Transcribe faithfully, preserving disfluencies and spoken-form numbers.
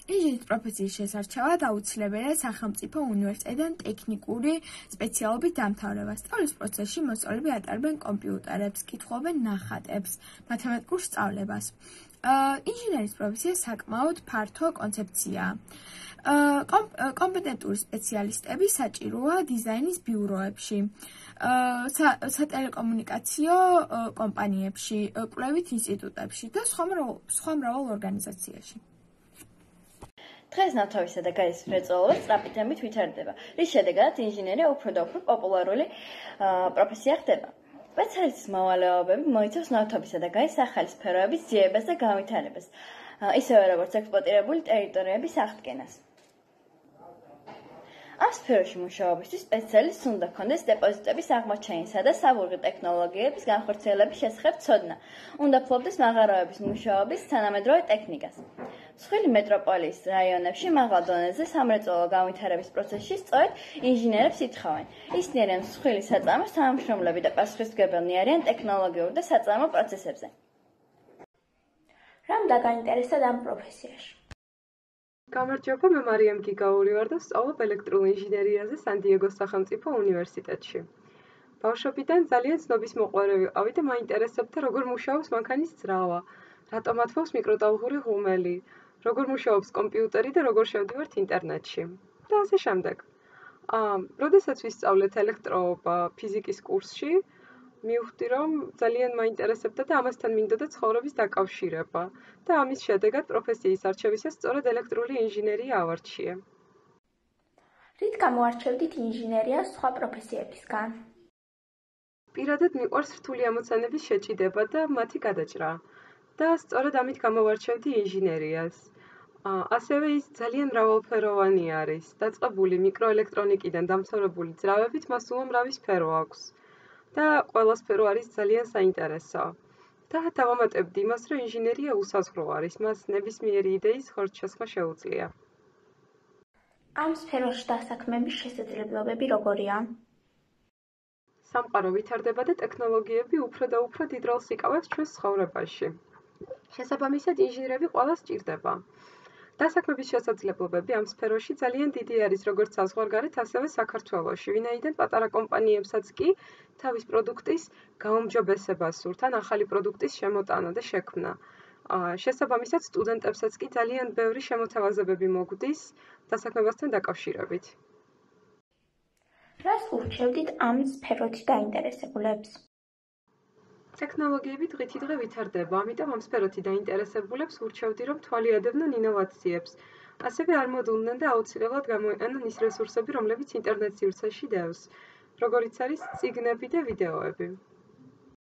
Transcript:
ინჟინრის პროფესიის შესარჩევად აუცილებელია სახელმწიფო უნივერსიტეტიდან ტექნიკური სპეციალობით დამთავრება. სწავლის პროცესში მოსწავლეები ატარებენ კომპიუტერებს, კითხულობენ ნახატებს, მათემატიკურ სწავლებას. ინჟინერის პროფესია საკმაოდ ფართო კონცეფციაა. კომპეტენტური სპეციალისტები საჭიროა დიზაინის ბიუროებში, სატელეკომუნიკაციო კომპანიებში, კვლევით ინსტიტუტებში და სხვა მრავალ ორგანიზაციაში. დღეს ნავთობისა და გაზის მრეწველობა სწრაფი ტემპით ვითარდება, რის შედეგადაც ინჟინერია უფრო და უფრო პოპულარული პროფესია ხდება. სპეციალისტის მოვალეობები მოიცავს ნავთობისა და გაზის ახალი სფეროების ძიებას და განვითარებას, ისევე როგორც ექსპლუატირებული ტერიტორიების აღდგენას. ამ სფეროში მუშაობისთვის სპეციალისტს უნდა ჰქონდეს დეპოზიტების აღმოჩენისა და საბურავი ტექნოლოგიების განხორციელების შესახებ ცოდნა, უნდა ფლობდეს მაღაროების მუშაობის თანამედროვე ტექნიკას. მსხვილი მეტროპოლიის რაიონებში მაღალ დონეზე სამრეწველო განვითარების პროცესში სწორედ ინჟინერებს ითხოვენ. ისინი არიან მსხვილი საწარმოს თანამშრომლები და პასუხისმგებელნი არიან ტექნოლოგიურ და საწარმო პროცესებზე. რამ დაგაინტერესდა ამ პროფესიაში? გამარჯობა, მე მარიამ გიგაური ვარ და ვსწავლობ ელექტრულ ინჟინერიაზე სან-დიეგოს სახელმწიფო უნივერსიტეტში. ბავშვობიდან ძალიან ცნობის მოყვარული ვიყავი და მაინტერესებდა როგორ მუშაობს მანქანის ძრავა, რატომ ათბობს მიკროტალღური ღუმელი, როგორ მუშაობს კომპიუტერი და როგორ შევდივართ ინტერნეტში და ასე შემდეგ. როდესაც ვისწავლეთ ელექტროფიზიკის კურსში, მივხვდი, რომ ძალიან მაინტერესებდა და ამასთან მინდოდა ცხოვრების დაკავშირება და ამის შედეგად პროფესიის არჩევისას სწორედ ელექტრული ინჟინერია ავარჩიე. რით გამოარჩევდით ინჟინერიას სხვა პროფესიებისგან? პირადად მიყვარს რთული ამოცანების შეჭიდება და მათი გადაჭრა და სწორედ ამით გამოვარჩევდი ინჟინერიას. ასევე ის ძალიან მრავალფეროვანი არის, დაწყებული მიკროელექტრონიკიდან დამთავრებული ძრავებით მას უამრავი სფერო აქვს. და ყველა სფერო არის ძალიან საინტერესო. და დავამატებდი იმას, რომ ინჟინერია უსაზღვრო არის, მას ნებისმიერი იდეის ხორცშესხმა შეუძლია. ამ სფეროში დასაქმების შესაძლებლობები როგორია? სამყარო ვითარდება და ტექნოლოგიები უფრო და უფრო დიდ როლს იკავებს ჩვენს ცხოვრებაში. შესაბამისად, ინჟინრები ყველას სჭირდება. დასაქმების შესაძლებლობები ამ სფეროში ძალიან დიდი არის როგორც საზღვარგარეთ, ასევე საქართველოში, ვინაიდან პატარა კომპანიებსაც კი თავის პროდუქტის გაუმჯობესება სურთ, ან ახალი პროდუქტის შემოტანა და შექმნა. შესაბამისად, სტუდენტებსაც კი ძალიან ბევრი შემოთავაზებები მოგვდის დასაქმებასთან დაკავშირებით. რას ურჩევდით ამ სფეროთი დაინტერესებულებს? ტექნოლოგიები დღითი დღე ვითარდება, ამიტომ ამ სფეროთი დაინტერესებულებს ურჩევდი, რომ თვალი ადევნონ ინოვაციებს, ასევე არ მოდულდნენ და აუცილებლად გამოიყენონ ის რესურსები, რომლებიც ინტერნეტ სივრცეში დევს, როგორიც არის წიგნები და ვიდეოები.